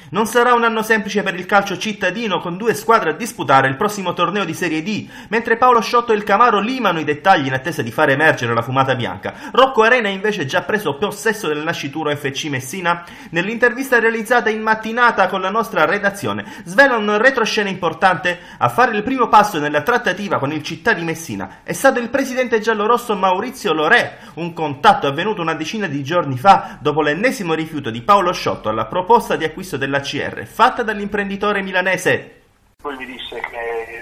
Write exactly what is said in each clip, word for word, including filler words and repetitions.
Non sarà un anno semplice per il calcio cittadino, con due squadre a disputare il prossimo torneo di Serie D. Mentre Paolo Sciotto e il Camaro limano i dettagli in attesa di far emergere la fumata bianca, Rocco Arena ha invece già preso possesso del nascituro F C Messina. Nell'intervista realizzata in mattinata con la nostra redazione, svela un retroscena importante. A fare il primo passo nella trattativa con il Città di Messina è stato il presidente giallorosso Maurizio Lorè. Un contatto avvenuto una decina di giorni fa dopo l'ennesimo rifiuto di Paolo Sciotto alla proposta di acquisto della C R fatta dall'imprenditore milanese. Lui mi disse che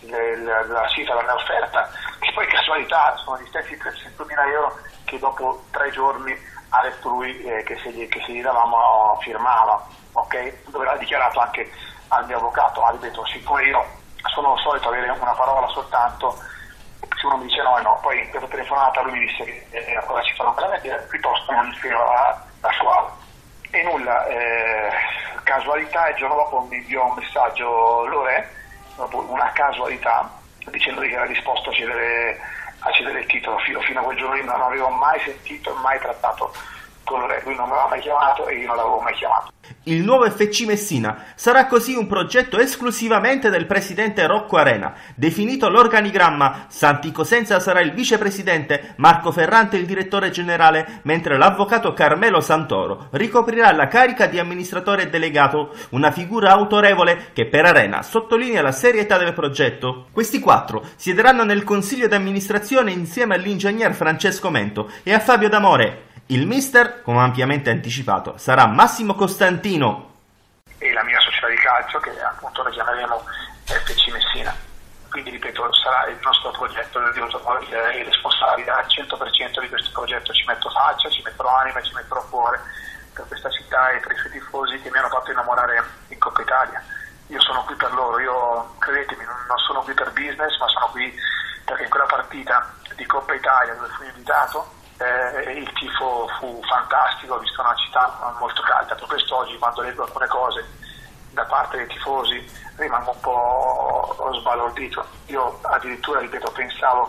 la, la cifra della mia offerta, che poi casualità sono gli stessi trecentomila euro che dopo tre giorni ha detto lui eh, che, se gli, che se gli davamo firmava, ok? Dove l'ha dichiarato anche al mio avvocato, ma ripeto, siccome io sono solito avere una parola soltanto, se uno mi dice no e no, poi per telefonata lui mi disse che eh, quella cifra non me la vedere, piuttosto non mi scriveva la, la sua. E nulla, eh, casualità, il giorno dopo mi inviò un messaggio Lorè, dopo una casualità, dicendo che era disposto a cedere, a cedere il titolo. Fino, fino a quel giorno io non avevo mai sentito e mai trattato con Lorè, lui non mi aveva mai chiamato e io non l'avevo mai chiamato. Il nuovo F C Messina sarà così un progetto esclusivamente del presidente Rocco Arena. Definito l'organigramma, Santi Cosenza sarà il vicepresidente, Marco Ferrante il direttore generale, mentre l'avvocato Carmelo Santoro ricoprirà la carica di amministratore delegato, una figura autorevole che per Arena sottolinea la serietà del progetto. Questi quattro siederanno nel consiglio di amministrazione insieme all'ingegner Francesco Mento e a Fabio D'Amore. Il mister, come ampiamente anticipato, sarà Massimo Costantino. E la mia società di calcio, che appunto noi chiameremo F C Messina. Quindi, ripeto, sarà il nostro progetto, io sono il responsabile al cento per cento di questo progetto, ci metto faccia, ci metterò anima, ci metterò cuore per questa città e per i suoi tifosi che mi hanno fatto innamorare in Coppa Italia. Io sono qui per loro, io credetemi, non sono qui per business, ma sono qui perché in quella partita di Coppa Italia dove fui invitato, Eh, il tifo fu fantastico, ho visto una città molto calda. Per questo oggi, quando leggo alcune cose da parte dei tifosi, rimango un po' sbalordito. Io addirittura, ripeto, pensavo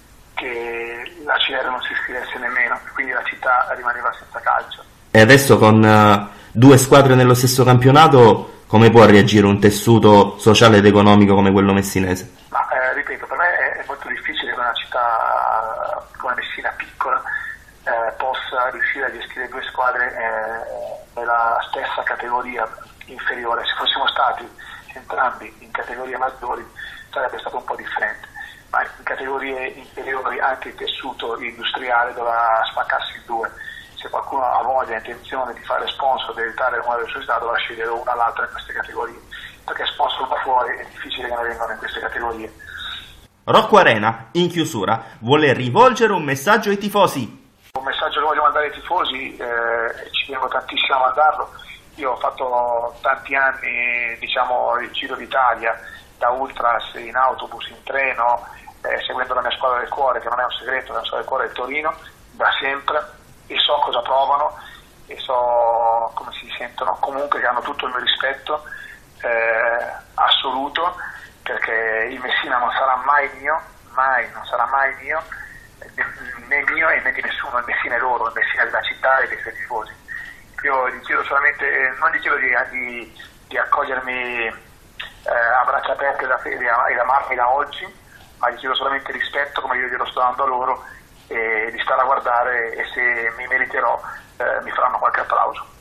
che la C R non si iscrivesse nemmeno, quindi la città rimaneva senza calcio. E adesso con uh, due squadre nello stesso campionato, come può reagire un tessuto sociale ed economico come quello messinese? Ma eh, ripeto, per me è, è molto difficile che una città come Messina, piccola, eh, possa riuscire a gestire due squadre eh, nella stessa categoria inferiore. Se fossimo stati entrambi in categorie maggiori sarebbe stato un po' differente, ma in categorie inferiori anche il tessuto industriale dovrà spaccarsi in due. Se qualcuno ha voglia e intenzione di fare sponsor, di aiutare una delle società, dovrà scegliere una o l'altra in queste categorie, perché sponsor da fuori è difficile che ne vengano in queste categorie. Rocco Arena, in chiusura, vuole rivolgere un messaggio ai tifosi. Un messaggio che voglio mandare ai tifosi, eh, ci tengo tantissimo a mandarlo. Io ho fatto tanti anni, diciamo, il Giro d'Italia, da ultras, in autobus, in treno, eh, seguendo la mia squadra del cuore, che non è un segreto, la mia squadra del cuore è il Torino, da sempre, e so cosa provano, e so come si sentono, comunque che hanno tutto il mio rispetto eh, assoluto, perché il Messina non sarà mai mio, mai, non sarà mai mio, né mio e né di nessuno. Il Messina è loro, il Messina è della città e dei suoi tifosi. Io gli chiedo solamente, non gli chiedo di, di, di accogliermi eh, a braccia aperte da, e da amarmi da oggi, ma gli chiedo solamente rispetto come io glielo sto dando a loro, e di stare a guardare, e se mi meriterò eh, mi faranno qualche applauso.